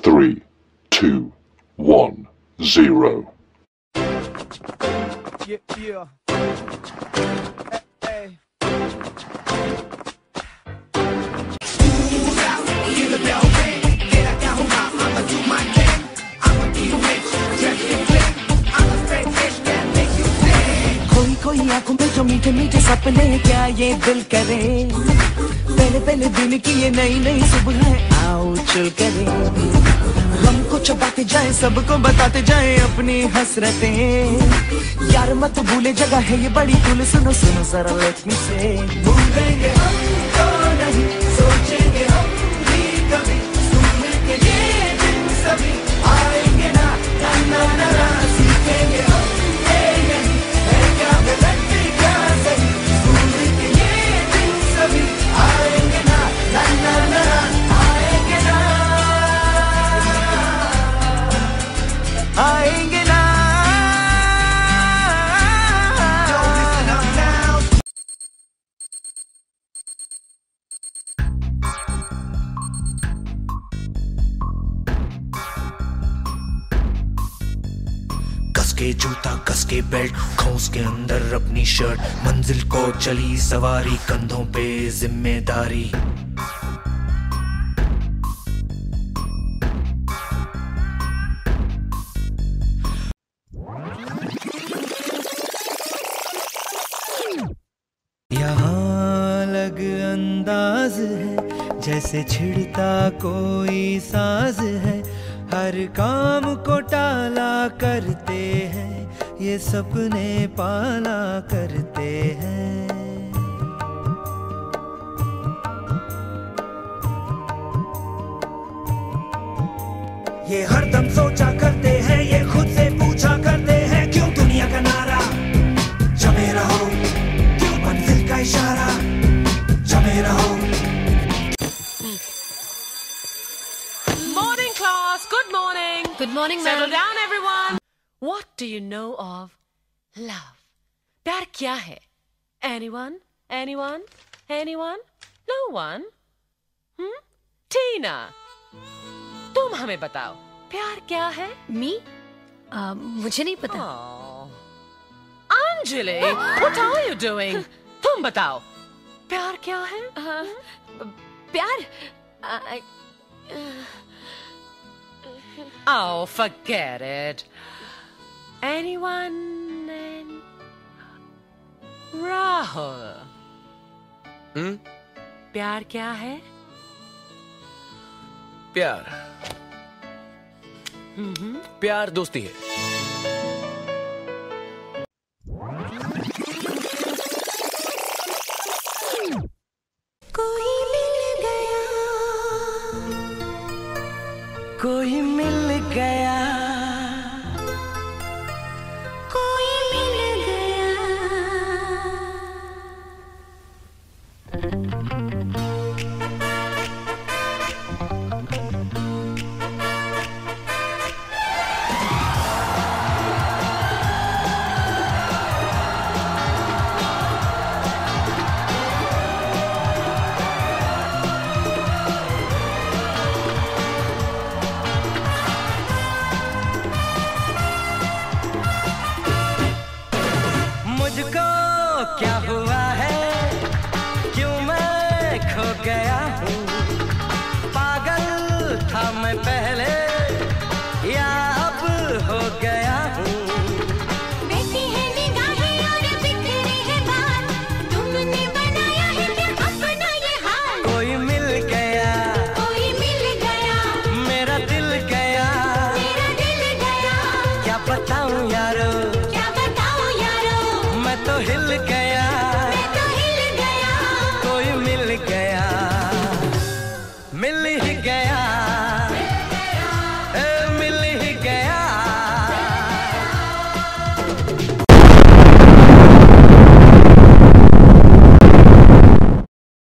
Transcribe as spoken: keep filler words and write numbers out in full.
three, two, one, zero. Yeah, yeah. Hey, hey. खोई खोई आंखों में जो मीठे मीठे सपने, क्या ये दिल करे, पहले पहले दिन की ये नई नई सुबह आओ चल करे, हमको चबाते जाए सबको बताते जाए अपनी हसरतें, यार मत भूले जगह है ये बड़ी कुल, सुनो सुनो जरा लेट मी से, भूलेंगे हम तो नहीं, सोचेंगे हम भी कभी, सुन के ये दिन सभी आएंगे ना, ना ना ना ना, सीखेंगे हम ये यही है, क्या गलत क्या सही, सुन के ये दिन सभी आएंगे ना, ना ना ना आएंगे ना, आएंगे ना। कसके जूता कसके बेल्ट, खौस के अंदर अपनी शर्ट, मंजिल को चली सवारी, कंधों पे जिम्मेदारी, यहाँ अलग अंदाज है, जैसे छिड़ता कोई साज है, हर काम को टाला करते हैं, ये सपने पाला करते हैं, ये हरदम सोचा करते हैं, ये खुद से पूछा करते हैं, क्यों दुनिया का नारा जमे रहो, क्यों मंजिल का इशारा जमे रहो। Morning class, good morning. Good morning, Settle ma'am. down everyone. What do you know of love? प्यार क्या है? Anyone? Anyone? Anyone? No one? Hmm? Tina, तुम हमें बताओ, प्यार क्या है? मी? uh, मुझे नहीं पता. Oh. Anjali, what are you doing? तुम बताओ, प्यार क्या है? uh, प्यार? uh, uh, Oh, forget it. Anyone? And... Rahul. हम्म? प्यार क्या है? प्यार हम्म प्यार दोस्ती है। कोई मिल गया, कोई मिल गया,